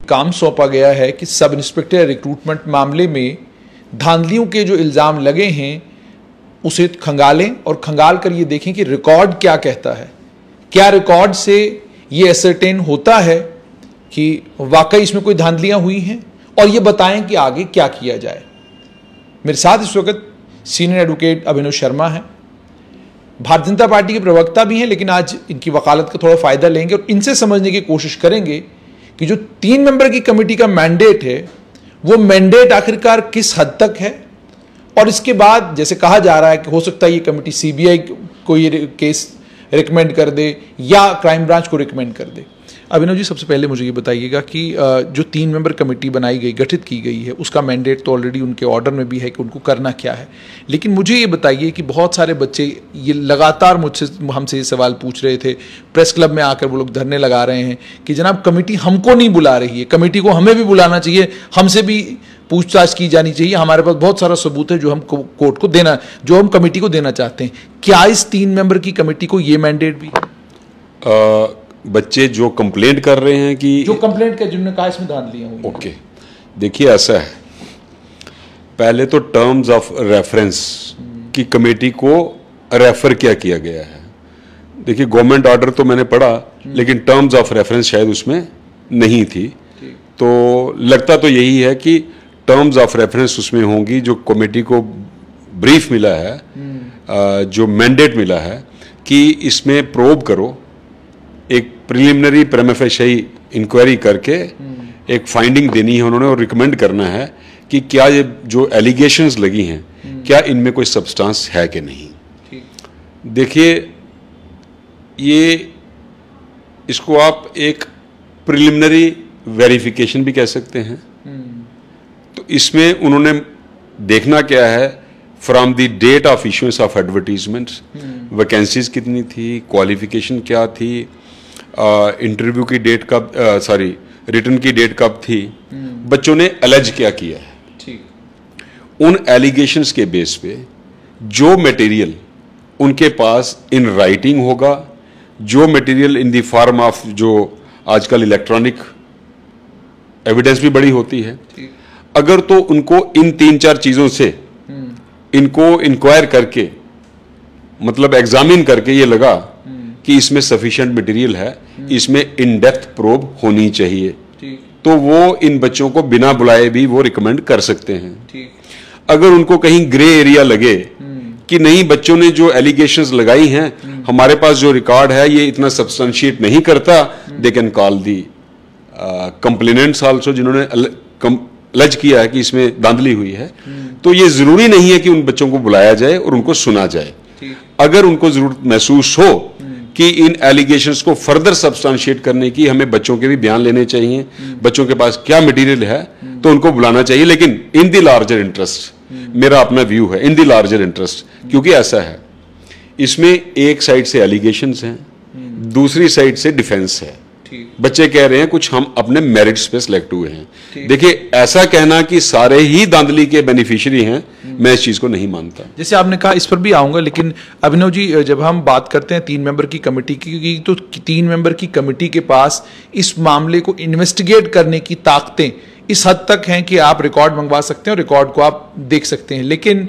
काम सौंपा गया है कि सब इंस्पेक्टर रिक्रूटमेंट मामले में धांधलियों के जो इल्ज़ाम लगे हैं उसे खंगालें और खंगाल कर ये देखें कि रिकॉर्ड क्या कहता है। क्या रिकॉर्ड से ये एसर्टेन होता है कि वाकई इसमें कोई धांधलियां हुई हैं, और ये बताएं कि आगे क्या किया जाए। मेरे साथ इस वक्त सीनियर एडवोकेट अभिनव शर्मा हैं, भारतीय जनता पार्टी के प्रवक्ता भी हैं, लेकिन आज इनकी वकालत का थोड़ा फ़ायदा लेंगे और इनसे समझने की कोशिश करेंगे कि जो 3 मेंबर की कमेटी का मैंडेट है वो मैंडेट आखिरकार किस हद तक है, और इसके बाद जैसे कहा जा रहा है कि हो सकता है ये कमेटी सीबीआई को ये केस रिकमेंड कर दे या क्राइम ब्रांच को रिकमेंड कर दे। अभिनव जी, सबसे पहले मुझे ये बताइएगा कि जो 3 मेंबर कमेटी बनाई गई, गठित की गई है, उसका मैंडेट तो ऑलरेडी उनके ऑर्डर में भी है कि उनको करना क्या है, लेकिन मुझे ये बताइए कि बहुत सारे बच्चे ये लगातार हमसे ये सवाल पूछ रहे थे, प्रेस क्लब में आकर वो लोग धरने लगा रहे हैं कि जनाब कमेटी हमको नहीं बुला रही है, कमेटी को हमें भी बुलाना चाहिए, हमसे भी पूछताछ की जानी चाहिए, हमारे पास बहुत सारा सबूत है जो हम कोर्ट को देना, जो हम कमेटी को देना चाहते हैं। क्या इस 3 मेंबर की कमेटी को ये मैंडेट भी है? बच्चे जो कंप्लेंट कर रहे हैं कि जो कंप्लेंट कर, जिन्होंने कहा इसमें धांधलियां हुई। ओके, देखिए ऐसा है, पहले तो टर्म्स ऑफ रेफरेंस की कमेटी को रेफर क्या किया गया है। देखिए गवर्नमेंट ऑर्डर तो मैंने पढ़ा, लेकिन टर्म्स ऑफ रेफरेंस शायद उसमें नहीं थी, तो लगता तो यही है कि टर्म्स ऑफ रेफरेंस उसमें होंगी। जो कमेटी को ब्रीफ मिला है, जो मैंडेट मिला है कि इसमें प्रोब करो, एक प्रिलिमिनरी प्रीमा फेसी इंक्वायरी करके एक फाइंडिंग देनी है उन्होंने, और रिकमेंड करना है कि क्या ये जो एलिगेशंस लगी हैं क्या इनमें कोई सब्सटेंस है कि नहीं। देखिए ये इसको आप एक प्रिलिमिनरी वेरिफिकेशन भी कह सकते हैं। तो इसमें उन्होंने देखना क्या है, from the date of issuance of advertisements, vacancies कितनी थी, क्वालिफिकेशन क्या थी, इंटरव्यू की डेट कब, रिटर्न की डेट कब थी, बच्चों ने एलिज क्या किया है, उन एलिगेशंस के बेस पे जो मटेरियल उनके पास इन राइटिंग होगा, जो material in the form of, जो आजकल इलेक्ट्रॉनिक एविडेंस भी बड़ी होती है, अगर तो उनको इन 3-4 चीजों से इनको इंक्वायर करके, मतलब एग्जामिन करके ये लगा कि इसमें सफिशिएंट मटेरियल है, इसमें इन डेप्थ प्रोब होनी चाहिए, तो वो इन बच्चों को बिना बुलाए भी वो रिकमेंड कर सकते हैं। अगर उनको कहीं ग्रे एरिया लगे कि नहीं, बच्चों ने जो एलिगेशंस लगाई हैं, हमारे पास जो रिकॉर्ड है ये इतना सब्सटेंशिएट नहीं करता, they can call the complainants also, जिन्होंने एलिज किया है कि इसमें धांधली हुई है। तो ये जरूरी नहीं है कि उन बच्चों को बुलाया जाए और उनको सुना जाए। अगर उनको जरूरत महसूस हो कि इन एलिगेशंस को फर्दर सब्सटेंशिएट करने की, हमें बच्चों के भी बयान लेने चाहिए, बच्चों के पास क्या मटेरियल है, तो उनको बुलाना चाहिए, लेकिन इन द लार्जर इंटरेस्ट, मेरा अपना व्यू है, इन द लार्जर इंटरेस्ट। क्योंकि ऐसा है, इसमें एक साइड से एलिगेशंस हैं, दूसरी साइड से डिफेंस है। बच्चे कह रहे हैं कुछ हम अपने मेरिट्स पे सिलेक्ट हुए हैं। देखिए ऐसा कहना कि सारे ही धांधली के बेनिफिशियरी हैं, मैं इस चीज को नहीं मानता। जैसे आपने कहा, इस पर भी आऊंगा, लेकिन अभिनव जी, जब हम बात करते हैं 3 मेंबर की कमेटी की, तो 3 मेंबर की कमेटी के पास इस मामले को इन्वेस्टिगेट करने की ताकतें इस हद तक हैं कि आप रिकॉर्ड मंगवा सकते हैं और रिकॉर्ड को आप देख सकते हैं, लेकिन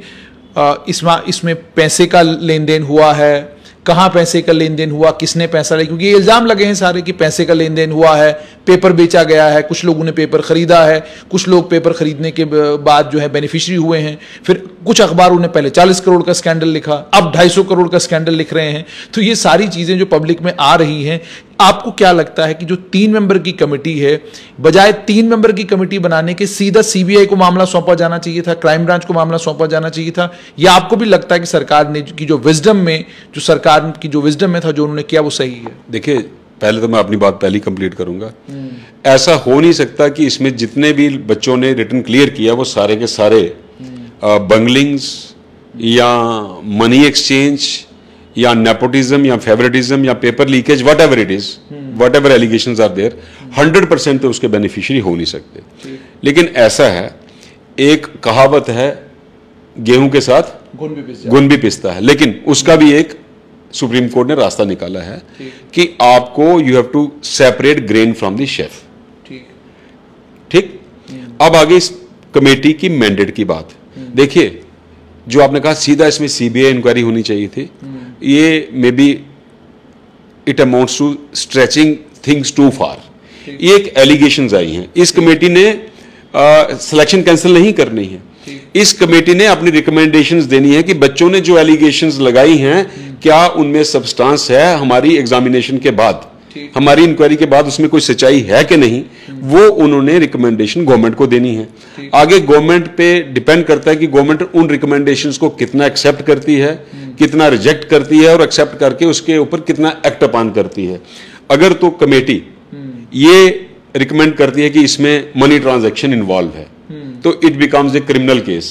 इसमें पैसे का लेन देन हुआ है, कहाँ पैसे का लेन देन हुआ, किसने पैसा लिया, क्योंकि ये इल्जाम लगे हैं सारे कि पैसे का लेन देन हुआ है, पेपर बेचा गया है, कुछ लोगों ने पेपर खरीदा है, कुछ लोग पेपर खरीदने के बाद जो है बेनिफिशियरी हुए हैं, फिर कुछ अखबारों ने पहले 40 करोड़ का स्कैंडल लिखा, अब 250 करोड़ का स्कैंडल लिख रहे हैं। तो ये सारी चीजें जो पब्लिक में आ रही हैं, आपको क्या लगता है कि जो 3 मेंबर की कमेटी है, बजाय 3 मेंबर की कमेटी बनाने के सीधा सीबीआई को मामला सौंपा जाना चाहिए था, क्राइम ब्रांच को मामला सौंपा जाना चाहिए था, या आपको भी लगता है कि सरकार ने की जो विजडम में, जो सरकार की जो विजडम में था, जो उन्होंने किया वो सही है? देखिए पहले तो मैं अपनी बात पहली कंप्लीट करूंगा। ऐसा हो नहीं सकता कि इसमें जितने भी बच्चों ने रिटर्न क्लियर किया वो सारे के सारे बंगलिंग्स या मनी एक्सचेंज या नेपोटिज्म या फेवरेटिज्म या paper leakage, whatever it is, whatever allegations are there, 100% तो उसके बेनिफिशियरी हो नहीं सकते। लेकिन ऐसा है, एक कहावत है, गेहूं के साथ गुण भी पिसता है, लेकिन उसका भी एक सुप्रीम कोर्ट ने रास्ता निकाला है कि आपको you have to separate grain from the chaff. ठीक। अब आगे इस कमेटी की मैंडेट की बात। देखिए, जो आपने कहा सीधा इसमें सीबीआई इंक्वायरी होनी चाहिए थी, ये may be it amounts to stretching things too far. ये एक एलिगेशंस आई हैं, इस कमेटी ने सिलेक्शन कैंसिल नहीं करनी है। इस कमेटी ने अपनी रिकमेंडेशंस देनी है कि बच्चों ने जो एलिगेशंस लगाई हैं क्या उनमें सब्सटेंस है, हमारी एग्जामिनेशन के बाद, हमारी इंक्वायरी के बाद उसमें कोई सच्चाई है कि नहीं, वो उन्होंने रिकमेंडेशन गवर्नमेंट को देनी है। आगे गवर्नमेंट पे डिपेंड करता है कि गवर्नमेंट उन रिकमेंडेशंस को कितना एक्सेप्ट करती है, कितना रिजेक्ट करती है, और एक्सेप्ट करके उसके ऊपर कितना एक्ट अपॉन करती है। अगर तो कमेटी ये रिकमेंड करती है कि इसमें मनी ट्रांजैक्शन इन्वॉल्व है, तो it becomes a criminal case,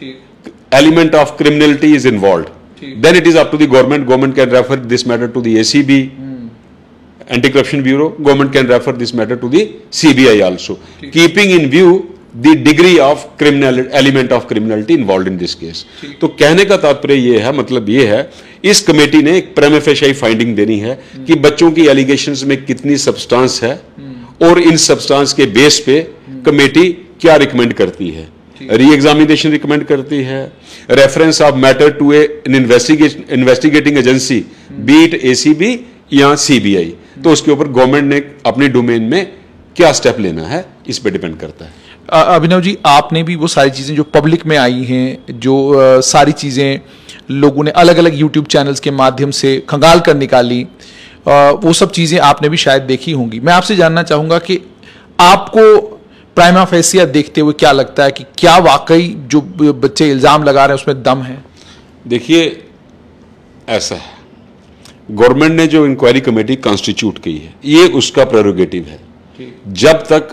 element of criminality is involve, then it is up to the government can refer this matter to the ACB, Anti-Corruption Bureau, government can refer this matter to the CBI also, keeping in view the degree of element of criminality involved in this case. तो कहने का तात्पर्य ये है, मतलब ये है, इस कमेटी ने एक prima facie फाइंडिंग देनी है कि बच्चों की एलिगेशंस में कितनी सब्सटेंस है और इन सब्सटेंस के बेस पे कमेटी क्या रिकमेंड करती है। री एग्जामिनेशन रिकमेंड करती है, reference of matter to an investigating agency, be it ACB या सीबीआई, तो उसके ऊपर गवर्नमेंट ने अपनी डोमेन में क्या स्टेप लेना है, इस पे डिपेंड करता है। अभिनव जी, आपने भी वो सारी चीजें जो पब्लिक में आई हैं, जो सारी चीजें लोगों ने अलग अलग यूट्यूब चैनल्स के माध्यम से खंगाल कर निकाली, वो सब चीजें आपने भी शायद देखी होंगी। मैं आपसे जानना चाहूंगा कि आपको प्राइमा फेसिया देखते हुए क्या लगता है कि क्या वाकई जो बच्चे इल्जाम लगा रहे हैं उसमें दम है? देखिए, ऐसा है, गवर्नमेंट ने जो इंक्वायरी कमेटी कॉन्स्टिट्यूट की है, ये उसका प्रेरोगेटिव है। जब तक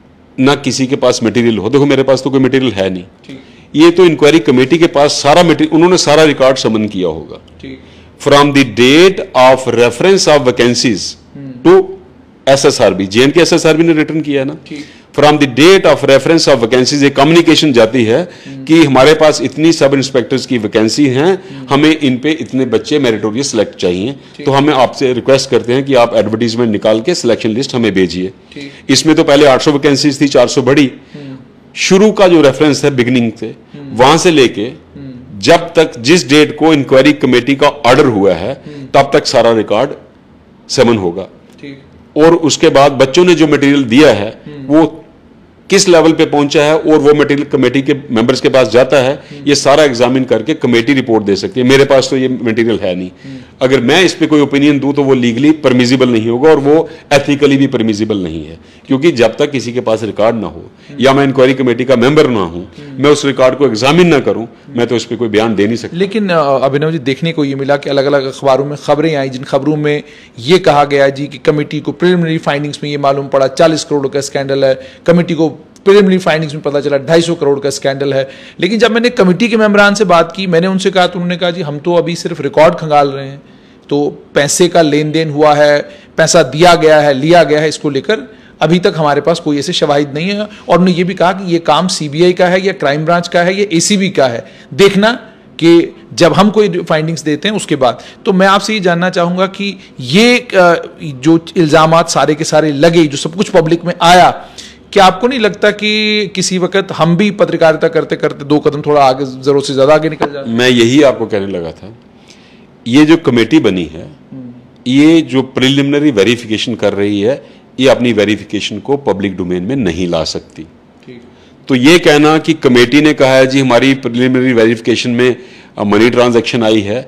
ना किसी के पास मटेरियल हो, देखो मेरे पास तो कोई मटेरियल है नहीं, ये तो इंक्वायरी कमेटी के पास सारा मटेरियल, उन्होंने सारा रिकॉर्ड समन किया होगा from the date of reference of vacancies to SSRB, JNK SSRB ने रिटर्न किया है ना, from the date of reference of vacancies एक कम्युनिकेशन जाती है कि हमारे पास इतनी सब इंस्पेक्टर्स की वैकेंसी हैं, हमें इन पे इतने बच्चे मेरिटोरियस सिलेक्ट चाहिए, तो हमें आपसे रिक्वेस्ट करते हैं कि आप एडवर्टीजमेंट निकाल के सिलेक्शन लिस्ट हमें भेजिए। इसमें तो पहले 800 वैकेंसीज थी, 400 बढ़ी। शुरू का जो रेफरेंस है बिगिनिंग से, वहां से लेके जब तक जिस डेट को इंक्वायरी कमेटी का ऑर्डर हुआ है तब तक सारा रिकॉर्ड समन होगा, और उसके बाद बच्चों ने जो मटेरियल दिया है वो किस लेवल पे पहुंचा है और वो मटेरियल कमेटी के मेंबर्स के पास जाता है, ये सारा एग्जामिन करके कमेटी रिपोर्ट दे सकती है। मेरे पास तो ये मटेरियल है नहीं, अगर मैं इस पे कोई ओपिनियन दूं तो वो लीगली परमिजिबल नहीं होगा और वो एथिकली भी परमिजिबल नहीं है, क्योंकि जब तक किसी के पास रिकॉर्ड ना हो या मैं इंक्वायरी कमेटी का मेंबर ना हूं, मैं उस रिकॉर्ड को एग्जामिन ना करूं, मैं तो इस पर कोई बयान दे नहीं सकता। लेकिन अभिनव जी, देखने को ये मिला कि अलग अलग अखबारों में खबरें आई, जिन खबरों में ये कहा गया जी कि कमेटी को प्रिलिमिनरी फाइंडिंग्स में ये मालूम पड़ा 40 करोड़ का स्कैंडल है, कमेटी को प्रिलिमिनरी फाइंडिंग्स में पता चला 250 करोड़ का स्कैंडल है। लेकिन जब मैंने कमेटी के मेंबरान से बात की, मैंने उनसे कहा तो उन्होंने कहा जी हम तो अभी सिर्फ रिकॉर्ड खंगाल रहे हैं, तो पैसे का लेन देन हुआ है, पैसा दिया गया है, लिया गया है, इसको लेकर अभी तक हमारे पास कोई ऐसे शवाहिद नहीं है। और उन्होंने ये भी कहा कि ये काम सीबीआई का है या क्राइम ब्रांच का है या एसीबी का है, देखना कि जब हम कोई फाइंडिंग्स देते हैं उसके बाद। तो मैं आपसे ये जानना चाहूंगा कि ये जो इल्जामात सारे के सारे लगे, जो सब कुछ पब्लिक में आया, क्या आपको नहीं लगता कि किसी वक्त हम भी पत्रकारिता करते करते 2 कदम थोड़ा आगे, जरूरत से ज्यादा आगे निकल जाते? मैं यही आपको कहने लगा था, ये जो कमेटी बनी है, ये जो प्रिलिमिनरी वेरिफिकेशन कर रही है, ये अपनी वेरिफिकेशन को पब्लिक डोमेन में नहीं ला सकती। तो ये कहना कि कमेटी ने कहा है जी हमारी प्रिलिमिनरी वेरिफिकेशन में मनी ट्रांजैक्शन आई है,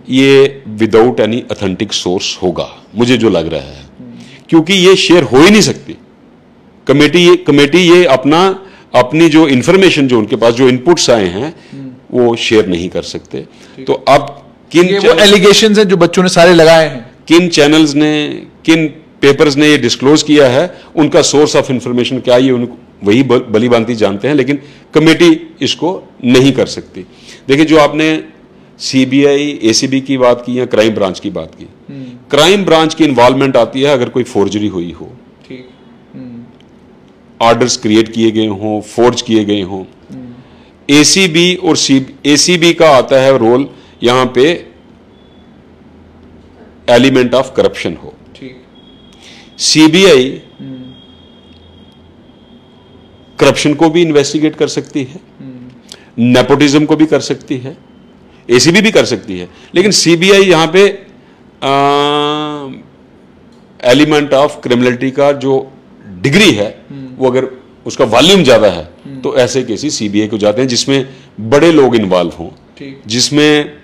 ये विदाउट एनी ऑथेंटिक सोर्स होगा, मुझे जो लग रहा है, क्योंकि ये शेयर हो ही नहीं सकती। कमेटी ये अपनी जो इंफॉर्मेशन, जो उनके पास जो इनपुट्स आए हैं, वो शेयर नहीं कर सकते। तो अब वो एलिगेशंस हैं जो बच्चों ने सारे लगाए हैं, किन चैनल्स ने, किन पेपर्स ने ये डिस्क्लोज किया है, उनका सोर्स ऑफ इंफॉर्मेशन क्या है, ये उनको वही भली भांति जानते हैं, लेकिन कमेटी इसको नहीं कर सकती। देखिए, जो आपने सीबीआई एसीबी की बात की या क्राइम ब्रांच की बात की, क्राइम ब्रांच की इन्वॉल्वमेंट आती है अगर कोई फोर्जरी हुई हो, ऑर्डर्स क्रिएट किए गए हों, फोर्ज किए गए हों। एसीबी और एसीबी का आता है रोल यहां पे एलिमेंट ऑफ करप्शन हो। सीबीआई करप्शन को भी इन्वेस्टिगेट कर सकती है, नेपोटिज्म को भी कर सकती है, एसीबी भी कर सकती है, लेकिन सीबीआई यहां पे एलिमेंट ऑफ क्रिमिनलिटी का जो डिग्री है वो अगर उसका वॉल्यूम ज्यादा है तो ऐसे केसेस सीबीआई को जाते हैं जिसमें बड़े लोग इन्वॉल्व हों, जिसमें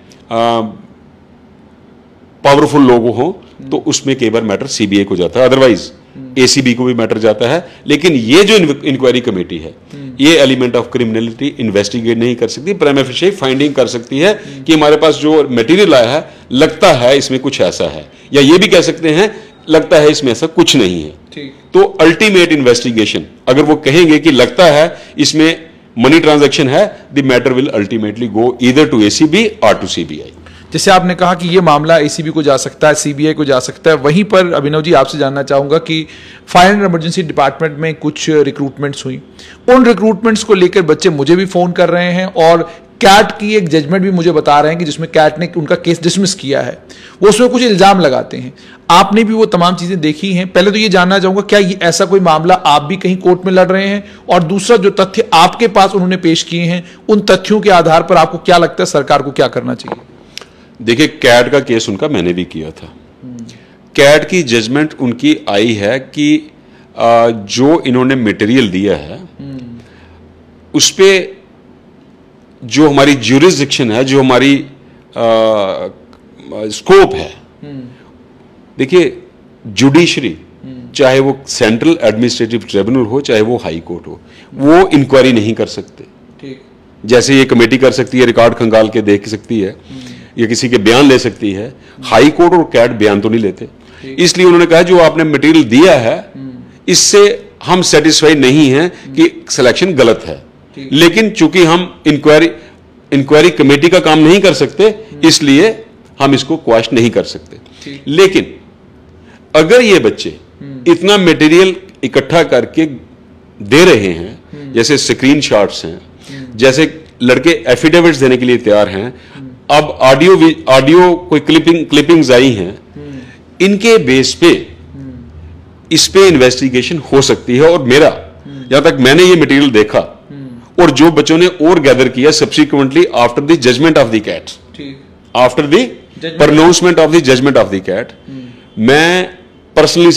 पावरफुल लोग हों, तो उसमें कई बार मैटर सीबीआई को जाता है, अदरवाइज एसीबी को भी मैटर जाता है। लेकिन ये जो इंक्वायरी कमेटी है ये एलिमेंट ऑफ क्रिमिनलिटी इन्वेस्टिगेट नहीं कर सकती, प्राइमा फेशी फाइंडिंग कर सकती है कि हमारे पास जो मटेरियल आया है लगता है इसमें कुछ ऐसा है, या ये भी कह सकते हैं लगता है इसमें ऐसा कुछ नहीं है। तो अल्टीमेट इन्वेस्टिगेशन अगर वो कहेंगे कि लगता है इसमें मनी ट्रांजैक्शन है, the matter will ultimately go either to ACB और टू सीबीआई। जैसे आपने कहा कि ये मामला एसीबी को जा सकता है, सीबीआई को जा सकता है, वहीं पर अभिनव जी आपसे जानना चाहूंगा कि फायर एंड इमरजेंसी डिपार्टमेंट में कुछ रिक्रूटमेंट्स हुई, उन रिक्रूटमेंट्स को लेकर बच्चे मुझे भी फोन कर रहे हैं और कैट की एक जजमेंट भी मुझे बता रहे हैं कि जिसमें कैट ने उनका केस डिसमिस किया है, वो उसमें कुछ इल्जाम लगाते हैं। आपने भी वो तमाम चीजें देखी हैं, पहले तो ये जानना चाहूंगा क्या ये ऐसा कोई मामला आप भी कहीं कोर्ट में लड़ रहे हैं, और दूसरा जो तथ्य आपके पास उन्होंने पेश किए हैं उन तथ्यों के आधार पर आपको क्या लगता है सरकार को क्या करना चाहिए? देखिए, कैट का केस उनका मैंने भी किया था। कैट की जजमेंट उनकी आई है कि जो इन्होंने मटेरियल दिया है उस पे जो हमारी ज्यूरिसडिक्शन है, जो हमारी स्कोप है, देखिए जुडिशरी चाहे वो सेंट्रल एडमिनिस्ट्रेटिव ट्रिब्यूनल हो चाहे वो हाई कोर्ट हो, वो इंक्वायरी नहीं कर सकते। जैसे ये कमेटी कर सकती है, रिकॉर्ड खंगाल के देख सकती है या किसी के बयान ले सकती है, हाई कोर्ट और कैट बयान तो नहीं लेते। इसलिए उन्होंने कहा जो आपने मटेरियल दिया है इससे हम सेटिस्फाई नहीं हैं कि सिलेक्शन गलत है, लेकिन चूंकि हम इंक्वायरी कमेटी का काम नहीं कर सकते इसलिए हम इसको क्वेश्चन नहीं कर सकते। लेकिन अगर ये बच्चे इतना मटेरियल इकट्ठा करके दे रहे हैं, जैसे स्क्रीन शॉट्स हैं, जैसे लड़के एफिडेविट्स देने के लिए तैयार हैं, अब ऑडियो कोई क्लिपिंग्स आई हैं, इनके बेस पे इस पे इन्वेस्टिगेशन हो सकती है। और मेरा जहां तक मैंने ये मटेरियल देखा और जो बच्चों ने और गैदर किया subsequently after the judgment of the CAT, after the pronouncement of the judgment of the CAT, मैं पर्सनली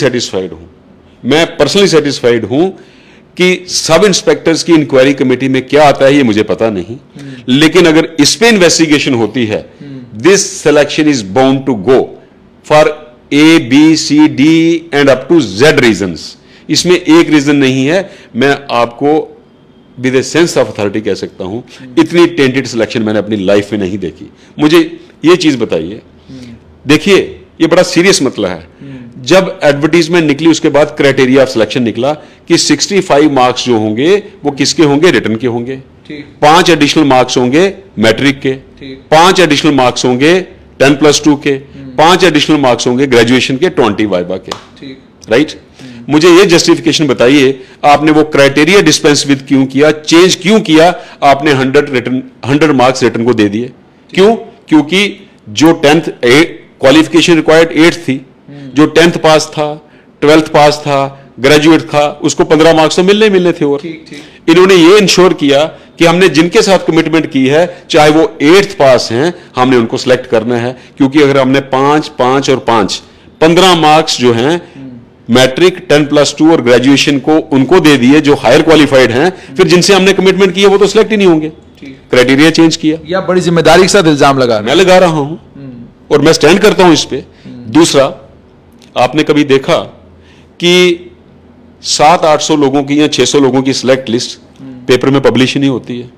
सेटिस्फाइड हूं कि सब इंस्पेक्टर्स की इंक्वायरी कमेटी में क्या आता है ये मुझे पता नहीं, लेकिन अगर इस पे इन्वेस्टिगेशन होती है, this selection is bound to go for A B C D and up to Z reasons. इसमें एक रीजन नहीं है। मैं आपको with a sense of authority कह सकता हूं इतनी टेंटेड सिलेक्शन मैंने अपनी लाइफ में नहीं देखी। मुझे ये चीज बताइए, देखिए ये बड़ा सीरियस मसला है। जब एडवर्टीजमेंट निकली उसके बाद क्राइटेरिया ऑफ सिलेक्शन निकला कि 65 मार्क्स जो होंगे वो किसके होंगे, रिटन के होंगे, 5 एडिशनल मार्क्स होंगे मैट्रिक के, 5 एडिशनल मार्क्स होंगे 10+2 के, 5 एडिशनल मार्क्स होंगे ग्रेजुएशन के, 20 वाइवा के, राइट। मुझे ये जस्टिफिकेशन बताइए आपने वो क्राइटेरिया डिस्पेंस विद क्यों किया, चेंज क्यों किया, आपने 100 मार्क्स रिटन को दे दिए क्यों? क्योंकि जो 10th क्वालिफिकेशन रिक्वायर्ड 8th थी, जो 10th पास था, 12th पास था, ग्रेजुएट था, उसको 15 मार्क्स तो मिलने थे। और इन्होंने ये इंश्योर किया कि हमने जिनके साथ कमिटमेंट की है चाहे वो 8th पास हैं, हमने उनको सिलेक्ट करना है। क्योंकि अगर हमने 5, 5 और 5 15 मार्क्स जो हैं मैट्रिक 10+2 और ग्रेजुएशन को उनको दे दिए जो हायर क्वालिफाइड हैं, फिर जिनसे हमने कमिटमेंट किया वो तो सिलेक्ट ही नहीं होंगे। क्राइटेरिया चेंज किया, या बड़ी जिम्मेदारी के साथ इल्जाम मैं लगा रहा हूं और मैं स्टैंड करता हूं इस पे। दूसरा, आपने कभी देखा कि 700-800 लोगों की या 600 लोगों की सिलेक्ट लिस्ट पेपर में पब्लिश ही नहीं होती है?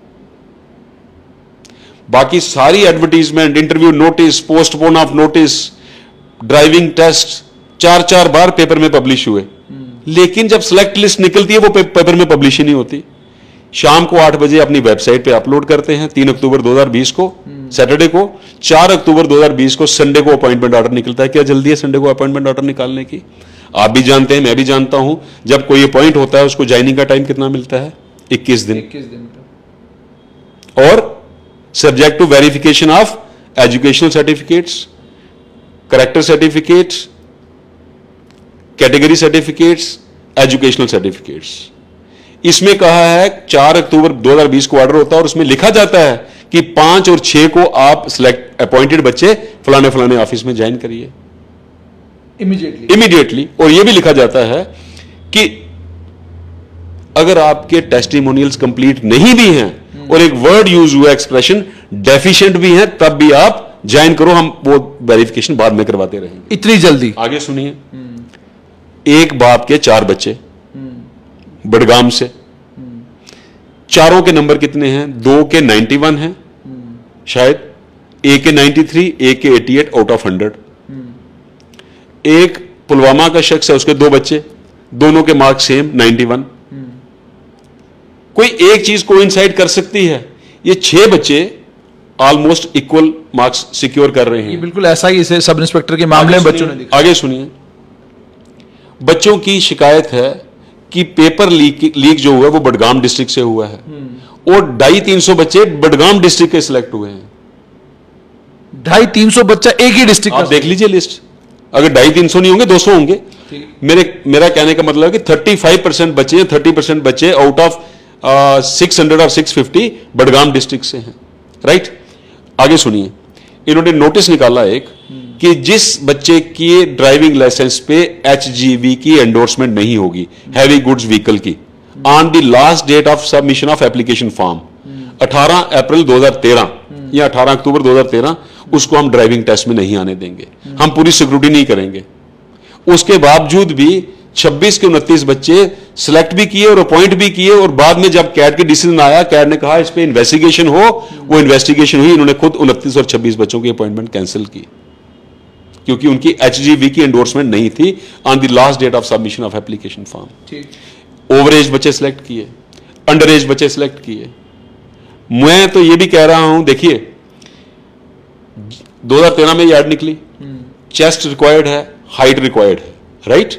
बाकी सारी advertisement, interview notice, postpone of notice, driving test 4-4 बार पेपर में पब्लिश हुए, लेकिन जब सिलेक्ट लिस्ट निकलती है वो पेपर में पब्लिश ही नहीं होती। शाम को 8 बजे अपनी वेबसाइट पे अपलोड करते हैं 3 अक्टूबर 2020 को, सैटरडे को। 4 अक्टूबर 2020 को संडे को अपॉइंटमेंट ऑर्डर निकलता है। क्या जल्दी है संडे को अपॉइंटमेंट ऑर्डर निकालने की? आप भी जानते हैं, मैं भी जानता हूं, जब कोई अपॉइंट होता है उसको ज्वाइनिंग का टाइम कितना मिलता है? 21 दिन। और subject to verification of educational certificates, character certificates, category certificates, educational certificates. इसमें कहा है 4 अक्टूबर 2020 को ऑर्डर होता है और उसमें लिखा जाता है कि 5 और 6 को आप सिलेक्ट अपॉइंटेड बच्चे फलाने फलाने ऑफिस में ज्वाइन करिए इमीडिएटली। और यह भी लिखा जाता है कि अगर आपके टेस्टिमोनियल्स कंप्लीट नहीं भी हैं और एक वर्ड यूज हुआ एक्सप्रेशन डेफिशिएंट भी है, तब भी आप ज्वाइन करो, हम वो वेरिफिकेशन बाद में करवाते रहेंगे। इतनी जल्दी? आगे सुनिए। एक बाप के 4 बच्चे बड़गाम से, चारों के नंबर कितने हैं? 2 के 91 हैं शायद, एक के 93, एक के 88 आउट ऑफ 100। एक पुलवामा का शख्स है, उसके 2 बच्चे, दोनों के मार्क्स सेम 91। कोई एक चीज कोइंसाइड कर सकती है, ये 6 बच्चे ऑलमोस्ट इक्वल मार्क्स सिक्योर कर रहे हैं। ये बिल्कुल ऐसा ही इसे सब इंस्पेक्टर के मामले में बच्चों ने दिखा। आगे सुनिए। बच्चों की शिकायत है कि पेपर लीक जो हुआ वो बडगाम डिस्ट्रिक्ट से हुआ है और 250-300 बच्चे बडगाम डिस्ट्रिक्ट के सिलेक्ट हुए हैं। 250-300 बच्चा एक ही डिस्ट्रिक्ट आप देख लीजिए लिस्ट। अगर 250-300 नहीं होंगे 200 होंगे। मेरा कहने का मतलब है कि 35% बच्चे, 30% बच्चे आउट ऑफ 600 और 650 बडगाम डिस्ट्रिक्ट से हैं। राइट। आगे सुनिए। इन्होंने नोटिस निकाला एक कि जिस बच्चे की ड्राइविंग लाइसेंस पे HGV की एंडोर्समेंट नहीं होगी, हैवी गुड्स व्हीकल की, on the last date of submission of application form 18 April 2013 या 18 अक्टूबर 2013, उसको हम ड्राइविंग टेस्ट में नहीं आने देंगे, हम पूरी सिक्योरिटी नहीं करेंगे। उसके बावजूद भी 26 के 29 बच्चे सिलेक्ट भी किए और अपॉइंट भी किए और बाद में जब कैट की डिसीजन आया, कैट ने कहा इस पे इन्वेस्टिगेशन हो, वो इन्वेस्टिगेशन हुई, इन्होंने खुद 29 और 26 बच्चों की अपॉइंटमेंट कैंसिल की क्योंकि उनकी HGV की एंडोर्समेंट नहीं थी on the last date of submission of application form. Over age बच्चे सिलेक्ट किए, अंडर एज बच्चे सिलेक्ट किए। मैं तो ये भी कह रहा हूं, देखिए 2013 में ये ऐड निकली, चेस्ट रिक्वायर्ड है, हाइट रिक्वायर्ड है, राइट।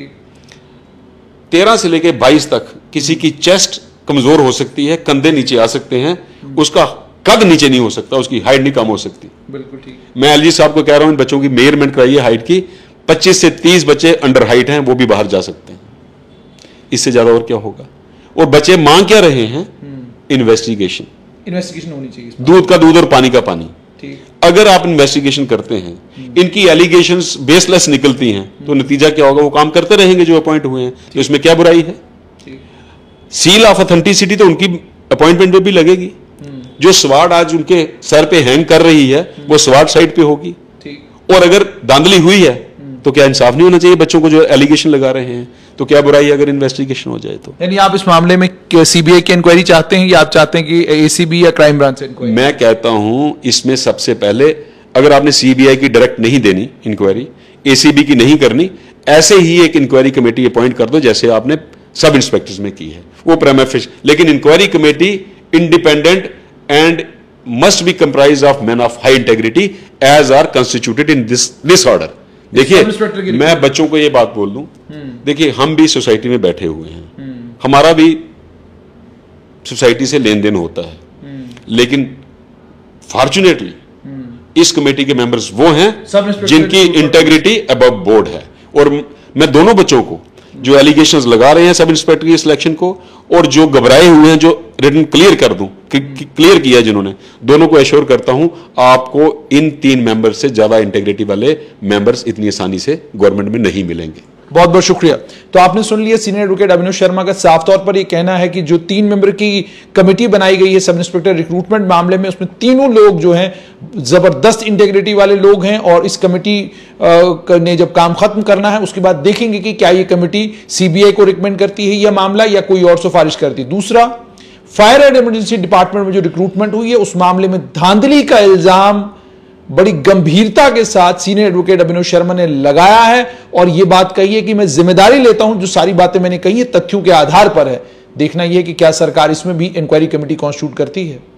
13 से लेके 22 तक किसी की चेस्ट कमजोर हो सकती है, कंधे नीचे आ सकते हैं, उसका कद नीचे नहीं हो सकता, उसकी हाइट नहीं कम हो सकती। बिल्कुल ठीक। मैं एलजी साहब को कह रहा हूं इन बच्चों की मेजरमेंट कराइए हाइट की। 25 से 30 बच्चे अंडर हाइट हैं, वो भी बाहर जा सकते हैं, इससे ज्यादा और क्या होगा। और बच्चे मांग क्या रहे हैं? इन्वेस्टिगेशन होनी चाहिए, दूध का दूध और पानी का पानी। अगर आप इन्वेस्टिगेशन करते हैं, इनकी एलिगेशंस बेसलेस निकलती हैं, तो नतीजा क्या होगा? वो काम करते रहेंगे जो अपॉइंट हुए हैं, तो इसमें क्या बुराई है? सील ऑफ ऑथेंटिसिटी तो उनकी अपॉइंटमेंट पे भी लगेगी। जो स्वाड आज उनके सर पे हैंग कर रही है, वो स्वाड साइड पे होगी। और अगर धांधली हुई है तो क्या इंसाफ नहीं होना चाहिए बच्चों को जो एलिगेशन लगा रहे हैं? तो क्या बुराई है अगर इन्वेस्टिगेशन हो जाए तो? यानी आप इस मामले में सीबीआई की इंक्वायरी चाहते हैं या आप चाहते हैं कि एसीबी या क्राइम ब्रांच से इंक्वायरी? मैं कहता हूं इसमें सबसे पहले अगर आपने सीबीआई की डायरेक्ट नहीं देनी इंक्वायरी, एसीबी की नहीं करनी, ऐसे ही एक इंक्वायरी कमेटी अपॉइंट कर दो जैसे आपने सब इंस्पेक्टर्स में की है, वो प्राइमा फेसी। लेकिन inquiry committee independent and must be comprised of men of high integrity as are constituted in this order। देखिए मैं बच्चों को ये बात बोल दूं, देखिए हम भी सोसाइटी में बैठे हुए हैं, हमारा भी सोसाइटी से लेन देन होता है, लेकिन फॉर्चुनेटली इस कमेटी के मेंबर्स वो हैं जिनकी इंटेग्रिटी अबव बोर्ड है। और मैं दोनों बच्चों को जो एलिगेशंस लगा रहे हैं सब इंस्पेक्टर की सिलेक्शन को, और जो घबराए हुए हैं, जो रिटन क्लियर कर दूं, क्लियर किया जिन्होंने, दोनों को एश्योर करता हूं आपको इन 3 मेंबर्स से ज्यादा इंटेग्रिटी वाले मेंबर्स इतनी आसानी से गवर्नमेंट में नहीं मिलेंगे। बहुत बहुत शुक्रिया। तो आपने सुन लिया सीनियर एडवोकेट अभिनव शर्मा का साफ तौर पर यह कहना है कि जो 3 मेंबर की कमेटी बनाई गई है सब इंस्पेक्टर रिक्रूटमेंट मामले में, उसमें तीनों लोग जो हैं जबरदस्त इंटेग्रिटी वाले लोग हैं, और इस कमेटी ने जब काम खत्म करना है उसके बाद देखेंगे कि क्या ये कमेटी सीबीआई को रिकमेंड करती है यह मामला या कोई और सिफारिश करती है। दूसरा, फायर एंड इमरजेंसी डिपार्टमेंट में जो रिक्रूटमेंट हुई है उस मामले में धांधली का इल्जाम बड़ी गंभीरता के साथ सीनियर एडवोकेट अभिनव शर्मा ने लगाया है, और यह बात कही है कि मैं जिम्मेदारी लेता हूं, जो सारी बातें मैंने कही है तथ्यों के आधार पर है। देखना यह कि क्या सरकार इसमें भी इंक्वायरी कमेटी कॉन्स्टिट्यूट करती है।